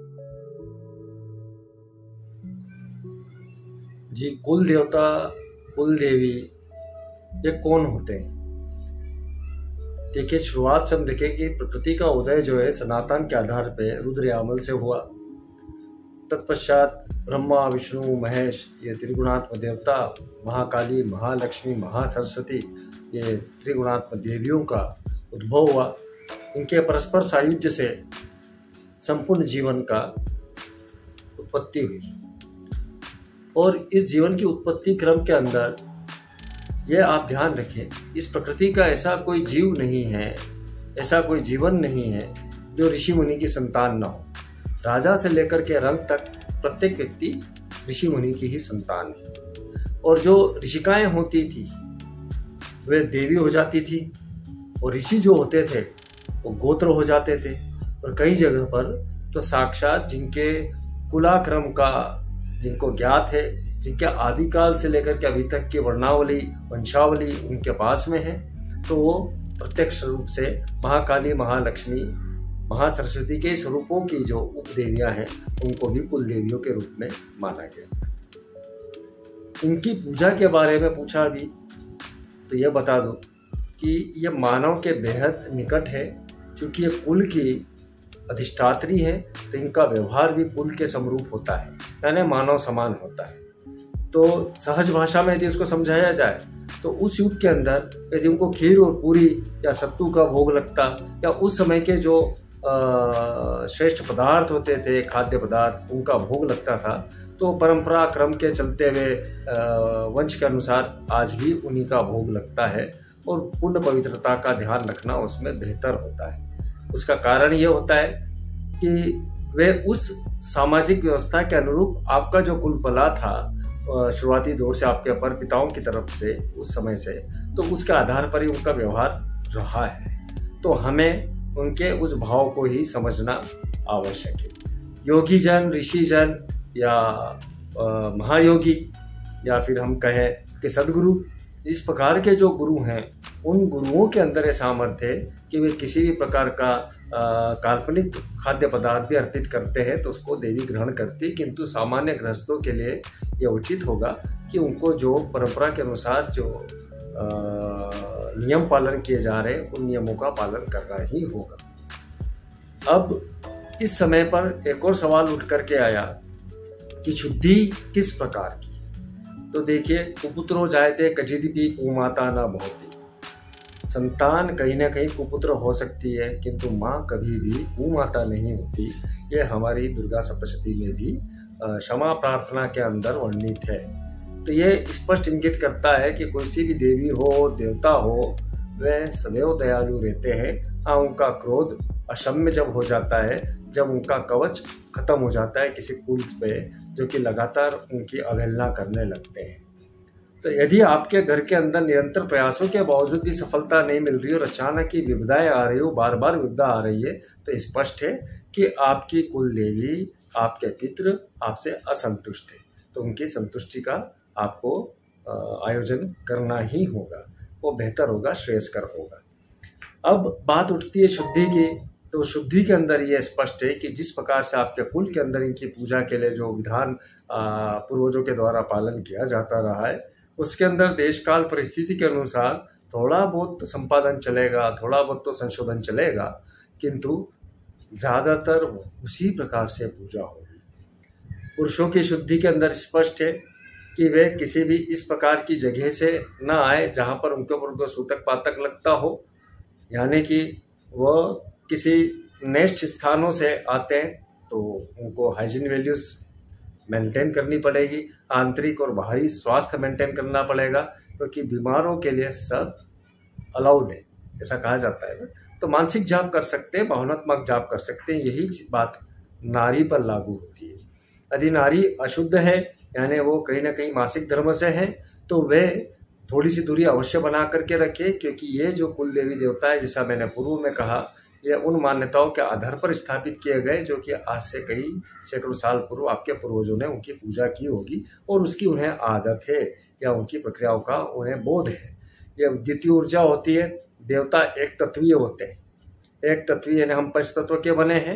जी, कुल देवता, कुल देवी ये कौन होते हैं? देखिए, शुरुआत से हम देखें कि प्रकृति का उदय जो है सनातन के आधार पे रुद्र यामल से हुआ। तत्पश्चात ब्रह्मा, विष्णु, महेश ये त्रिगुणात्मक देवता, महाकाली, महालक्ष्मी, महासरस्वती ये त्रिगुणात्मक देवियों का उद्भव हुआ। इनके परस्पर सायुज्य से संपूर्ण जीवन का उत्पत्ति हुई। और इस जीवन की उत्पत्ति क्रम के अंदर यह आप ध्यान रखें, इस प्रकृति का ऐसा कोई जीव नहीं है, ऐसा कोई जीवन नहीं है जो ऋषि मुनि की संतान ना हो। राजा से लेकर के रंग तक प्रत्येक व्यक्ति ऋषि मुनि की ही संतान है। और जो ऋषिकाएं होती थी वे देवी हो जाती थी, और ऋषि जो होते थे वो गोत्र हो जाते थे। और कई जगह पर तो साक्षात जिनके कुलाक्रम का जिनको ज्ञात है, जिनके आदिकाल से लेकर के अभी तक की वर्णावली, वंशावली उनके पास में है, तो वो प्रत्यक्ष रूप से महाकाली, महालक्ष्मी, महासरस्वती के स्वरूपों की जो उपदेवियां हैं उनको भी कुल देवियों के रूप में माना गया। इनकी पूजा के बारे में पूछा भी तो यह बता दूं कि यह मानव के बेहद निकट है, क्योंकि ये कुल की अधिष्ठात्री है, तो इनका व्यवहार भी कुल के समरूप होता है, यानी मानव समान होता है। तो सहज भाषा में यदि उसको समझाया जाए तो उस युग के अंदर यदि उनको खीर और पूरी या सत्तू का भोग लगता, या उस समय के जो श्रेष्ठ पदार्थ होते थे, खाद्य पदार्थ, उनका भोग लगता था, तो परंपरा क्रम के चलते हुए वंश के अनुसार आज भी उन्हीं का भोग लगता है। और पूर्ण पवित्रता का ध्यान रखना उसमें बेहतर होता है। उसका कारण ये होता है कि वे उस सामाजिक व्यवस्था के अनुरूप आपका जो कुल पला था शुरुआती दौर से आपके अपर पिताओं की तरफ से, उस समय से, तो उसके आधार पर ही उनका व्यवहार रहा है। तो हमें उनके उस भाव को ही समझना आवश्यक है। योगी जन, ऋषि जन या महायोगी, या फिर हम कहें कि सदगुरु, इस प्रकार के जो गुरु हैं, उन गुरुओं के अंदर ये सामर्थ्य है कि वे किसी भी प्रकार का काल्पनिक खाद्य पदार्थ भी अर्पित करते हैं तो उसको देवी ग्रहण करती है। किंतु सामान्य गृहस्थों के लिए यह उचित होगा कि उनको जो परंपरा के अनुसार जो नियम पालन किए जा रहे हैं उन नियमों का पालन करना ही होगा। अब इस समय पर एक और सवाल उठ करके आया कि शुद्धि किस प्रकार की? तो देखिए, कुपुत्रो जायते क्वचिदपि कुमाता न भवति। संतान कहीं ना कहीं कुपुत्र हो सकती है, किंतु माँ कभी भी कुमाता नहीं होती। ये हमारी दुर्गा सप्तशती में भी क्षमा प्रार्थना के अंदर वर्णित है। तो ये स्पष्ट इंगित करता है कि कोई सी भी देवी हो, देवता हो, वे सदैव दयालु रहते हैं। हाँ, उनका क्रोध अक्षम्य जब हो जाता है, जब उनका कवच खत्म हो जाता है किसी कुल पे जो कि लगातार उनकी अवहेलना करने लगते हैं। तो यदि आपके घर के अंदर निरंतर प्रयासों के बावजूद भी सफलता नहीं मिल रही और अचानक ही विपदाएं आ रही हो, बार बार विपदा आ रही है, तो स्पष्ट है कि आपकी कुल देवी, आपके पितृ आपसे असंतुष्ट है। तो उनकी संतुष्टि का आपको आयोजन करना ही होगा, वो बेहतर होगा, श्रेयस्कर होगा। अब बात उठती है शुद्धि की। तो शुद्धि के अंदर ये स्पष्ट है कि जिस प्रकार से आपके कुल के अंदर इनकी पूजा के लिए जो विधान पूर्वजों के द्वारा पालन किया जाता रहा है, उसके अंदर देश काल परिस्थिति के अनुसार थोड़ा बहुत संपादन चलेगा, थोड़ा बहुत तो संशोधन चलेगा, किंतु ज़्यादातर उसी प्रकार से पूजा होगी। पुरुषों की शुद्धि के अंदर स्पष्ट है कि वे किसी भी इस प्रकार की जगह से न आए जहाँ पर उनके ऊपर कोई सूतक पातक लगता हो, यानी कि वह किसी नेक्स्ट स्थानों से आते हैं तो उनको हाइजीन वैल्यूज मेंटेन करनी पड़ेगी, आंतरिक और बाहरी स्वास्थ्य मेंटेन करना पड़ेगा, क्योंकि बीमारों के लिए सब अलाउड है, ऐसा कहा जाता है ना। तो मानसिक जाप कर सकते हैं, भावनात्मक जाप कर सकते हैं, यही बात नारी पर लागू होती है। यदि नारी अशुद्ध है, यानी वो कहीं ना कहीं मासिक धर्म से है, तो वे थोड़ी सी दूरी अवश्य बना करके रखे, क्योंकि ये जो कुल देवी देवता है, जैसा मैंने पूर्व में कहा, ये उन मान्यताओं के आधार पर स्थापित किए गए जो कि आज से कई सैकड़ों साल पूर्व आपके पूर्वजों ने उनकी पूजा की होगी और उसकी उन्हें आदत है या उनकी प्रक्रियाओं का उन्हें बोध है। ये द्वितीय ऊर्जा होती है। देवता एक तत्वीय होते हैं, एक तत्वीय यानी हम पंच तत्व के बने हैं,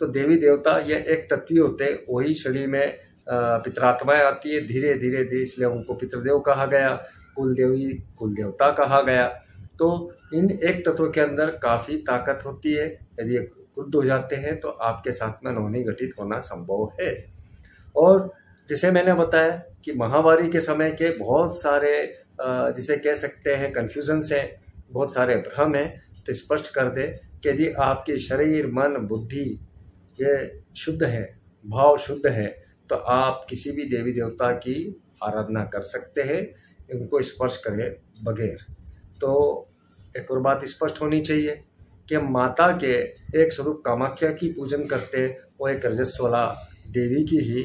तो देवी देवता ये एक तत्व होते हैं, वही शरीर में पितरात्माएं आती है धीरे धीरे धीरे, इसलिए उनको पितृदेव कहा गया, कुल देवी कुल देवता कहा गया। तो इन एक तत्व के अंदर काफ़ी ताकत होती है, यदि क्रुद्ध हो जाते हैं तो आपके साथ में अनहोनी घटित होना संभव है। और जिसे मैंने बताया कि महामारी के समय के बहुत सारे जिसे कह सकते हैं कन्फ्यूजन्स हैं, बहुत सारे भ्रम हैं, तो स्पष्ट कर दे कि यदि आपकी शरीर मन बुद्धि ये शुद्ध है, भाव शुद्ध है, तो आप किसी भी देवी देवता की आराधना कर सकते हैं, उनको स्पर्श करे बगैर। तो एक और बात स्पष्ट होनी चाहिए कि हम माता के एक स्वरूप कामाख्या की पूजन करते, वो एक रजस्वला देवी की ही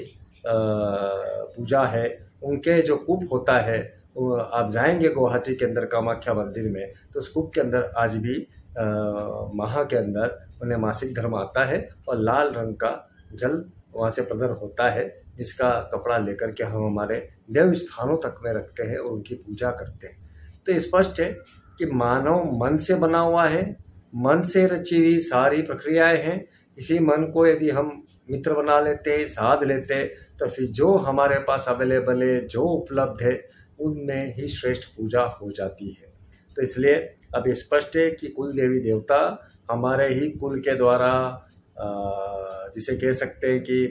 पूजा है। उनके जो कूप होता है, आप जाएंगे गुवाहाटी के अंदर कामाख्या मंदिर में, तो उस कूप के अंदर आज भी माह के अंदर उन्हें मासिक धर्म आता है और लाल रंग का जल वहाँ से प्रदर होता है, जिसका कपड़ा लेकर के हम हमारे देव स्थानों तक में रखते हैं और उनकी पूजा करते हैं। तो स्पष्ट है कि मानव मन से बना हुआ है, मन से रची हुई सारी प्रक्रियाएं हैं। इसी मन को यदि हम मित्र बना लेते, साध लेते, तो फिर जो हमारे पास अवेलेबल है, जो उपलब्ध है, उनमें ही श्रेष्ठ पूजा हो जाती है। तो इसलिए अब स्पष्ट है कि कुल देवी देवता हमारे ही कुल के द्वारा जिसे कह सकते हैं कि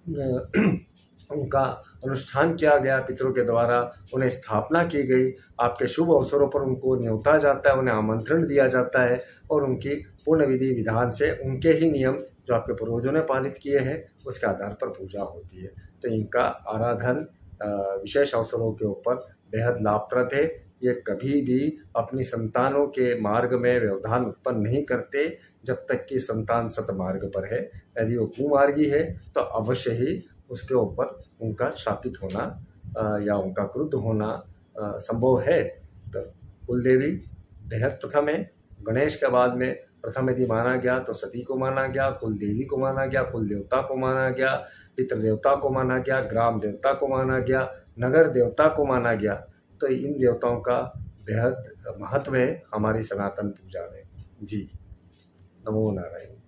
उनका अनुष्ठान किया गया, पितरों के द्वारा उन्हें स्थापना की गई, आपके शुभ अवसरों पर उनको न्योता जाता है, उन्हें आमंत्रण दिया जाता है और उनकी पूर्ण विधि विधान से उनके ही नियम जो आपके पूर्वजों ने पालित किए हैं उसके आधार पर पूजा होती है। तो इनका आराधन विशेष अवसरों के ऊपर बेहद लाभप्रद है। ये कभी भी अपनी संतानों के मार्ग में व्यवधान उत्पन्न नहीं करते जब तक कि संतान सतमार्ग पर है। यदि वो कुमार्गी है तो अवश्य ही उसके ऊपर उनका शापित होना या उनका क्रुद्ध होना संभव है। तो कुलदेवी बेहद प्रथम है। गणेश के बाद में प्रथम यदि माना गया तो सती को माना गया, कुल देवी को माना गया, कुल देवता को माना गया, पितृदेवता को माना गया, ग्राम देवता को माना गया, नगर देवता को माना गया। तो इन देवताओं का बेहद महत्व है हमारी सनातन पूजा में। जी, नमो नारायण।